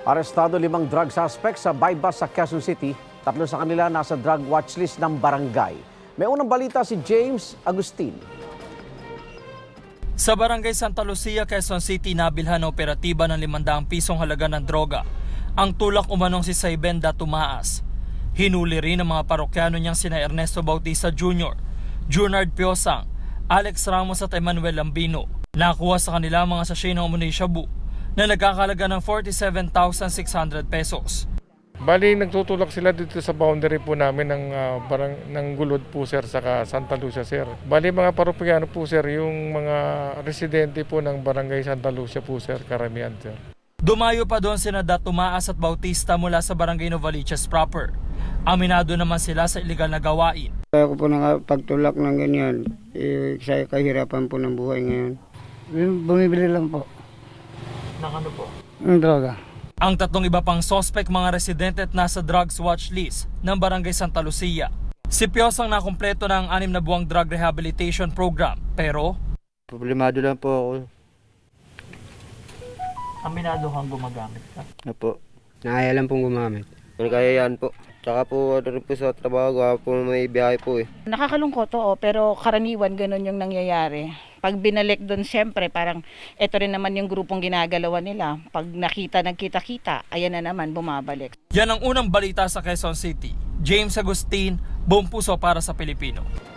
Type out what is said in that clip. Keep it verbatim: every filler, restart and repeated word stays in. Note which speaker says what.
Speaker 1: Arestado limang drug suspects sa bypass sa Quezon City. Tatlo sa kanila nasa drug watchlist ng barangay. May unang balita si James Agustin.
Speaker 2: Sa barangay Santa Lucia, Quezon City, nabilhan na operatiba ng limandang pisong halaga ng droga. Ang tulak umanong si Saibenda Tumaas. Hinuli rin ang mga parokyano niyang sina Ernesto Bautista Junior, Junard Piosang, Alex Ramos at Emmanuel Lambino. Nakuha sa kanila mga sachet ng Umunay Shabu na nagkakalaga ng forty-seven thousand six hundred pesos.
Speaker 3: Bali, nagtutulak sila dito sa boundary po namin ng, uh, barang, ng Gulod po sir, saka Santa Lucia sir. Bali, mga parokyano po sir, yung mga residente po ng barangay Santa Lucia po sir, karamihan sir.
Speaker 2: Dumayo pa doon sina Tumaas at Bautista mula sa barangay Novaliches proper. Aminado naman sila sa iligal na gawain.
Speaker 4: Ako po nakapagtulak ng ganyan, eh, sa kahirapan po ng buhay ngayon. Bumibili lang po.
Speaker 2: Ng ano po?
Speaker 4: Ng droga.
Speaker 2: Ang tatlong iba pang suspect mga residente at nasa drugs watch list ng barangay Santa Lucia. Si Piosang nakumpleto ng anim na buwang drug rehabilitation program, pero
Speaker 5: problemado lang po ako.
Speaker 2: Aminado kang gumagamit ka?
Speaker 5: Apo.
Speaker 4: Nakaya lang pong gumamit.
Speaker 5: Nagkayayaan po. Tsaka po, ano rin po sa trabaho, gawa po may biyahe po eh.
Speaker 6: Nakakalungkot, oo, pero karaniwan ganun yung nangyayari. Pag binalik doon, siyempre, parang ito rin naman yung grupong ginagalawan nila. Pag nakita, nagkita-kita, ayan na naman, bumabalik.
Speaker 2: Yan ang unang balita sa Quezon City. James Agustin, Buong Puso para sa Pilipino.